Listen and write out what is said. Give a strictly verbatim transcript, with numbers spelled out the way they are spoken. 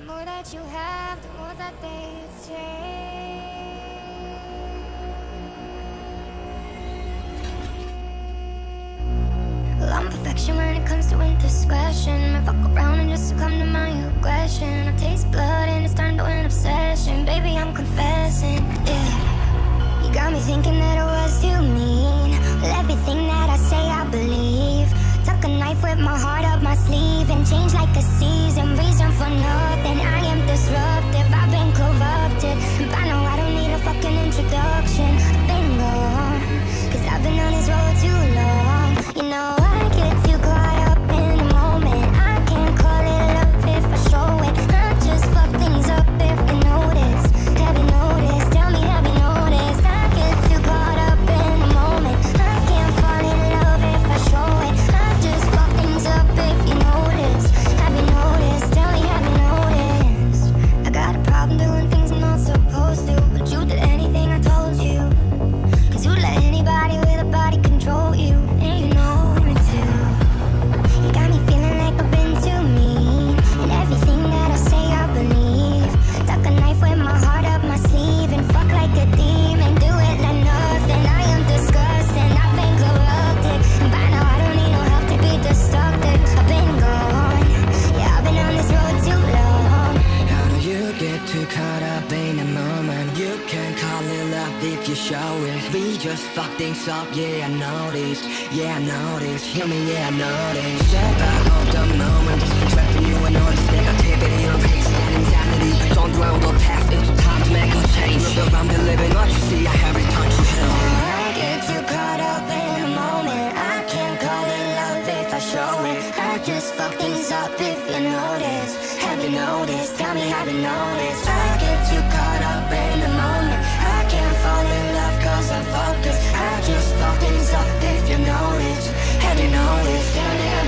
The more that you have, the more that they take. Well, I'm perfection when it comes to indiscretion. I fuck around and just succumb to my aggression. I taste blood and it's turned to an obsession. Baby, I'm confessing, yeah. You got me thinking that I was too mean. Well, everything that I say I believe. Tuck a knife with my heart up my sleeve and change like a season. Reason for nothing, I am disruptive. I've been corrupted, and by now I don't need a fucking introduction. I've been gone, cause I've been on this road too long. You know I get too caught up in the moment. I can't call it love if I show it. I just fuck things up if you notice. Have you noticed? Tell me, have you noticed? I get too caught up in the moment. I can't fall in love if I show it. I just fuck things up if you notice. Have you noticed? Tell me, have you noticed? I got a problem doing things I'm not supposed to, but you did anything I told you. Cause you let anybody with a body control you, and you know it too. You got me feeling like I've been too mean, and everything that I say I believe. Tuck a knife with my heart up my sleeve and fuck like a demon. Do it like nothing. I am disgusting. I've been corrupted, and by now I don't need no help to be destructive. I've been gone. Yeah, I've been on this road too long. How do you get too caught up in a moment? You can call it love if you show it. We just fuck things up, yeah I noticed. Yeah I noticed, hear me, yeah I noticed. Step out of the moment, just been trapping you in all this negativity, pace and insanity. Don't dwell the past, it's time to make a change. Look around and living what you see, I have returned to hell. I get too caught up in the moment. I can't call it love if I show it. I just fuck things up if you notice. Have you noticed? Tell me, have you noticed? I get too caught up in the moment. I can't fall in love cause I'm focused. I just fuck things up if you notice. Have you noticed? Tell me,